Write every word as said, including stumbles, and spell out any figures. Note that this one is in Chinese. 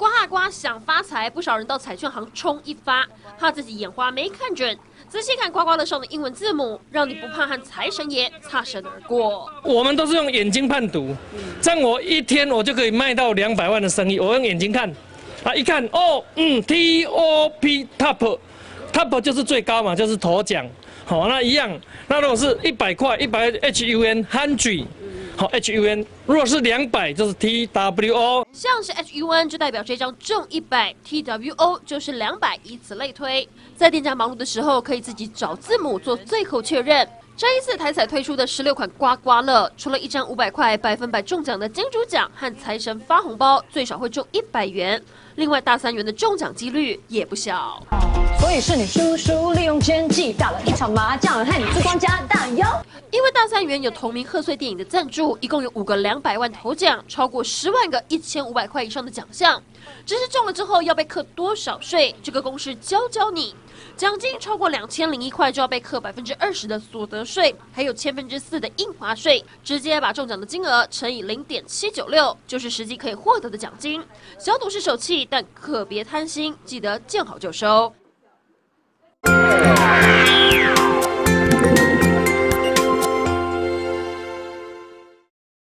刮啊刮想发财，不少人到彩券行冲一发，怕自己眼花没看准。仔细看刮刮乐上的英文字母，让你不怕和财神爷擦身而过。 我们都是用眼睛判读，这样我一天我就可以卖到两百万的生意。我用眼睛看，啊，一看哦，嗯 ，T O P top top 就是最高嘛，就是头奖。好，那一样。那如果是一百块，一百 H U N hundred。好 ，H U N， 如果是两百就是 T W O， 像是 H U N 就代表这张中一百 ，T W O 就是两百，以此类推。在店家忙碌的时候，可以自己找字母做最后确认。这一次台彩推出的十六款刮刮乐，除了一张五百块百分百中奖的金主奖和财神发红包，最少会中一百元。另外大三元的中奖几率也不小。 所以是你叔叔利用奸计打了一场麻将，害你资光家大哟。 因为大三元有同名贺岁电影的赞助，一共有五个两百万头奖，超过十万个一千五百块以上的奖项。只是中了之后要被课多少税，这个公式教教你。奖金超过两千零一块就要被课百分之二十的所得税，还有千分之四的印花税，直接把中奖的金额乘以零点七九六，就是实际可以获得的奖金。小赌是手气，但可别贪心，记得见好就收。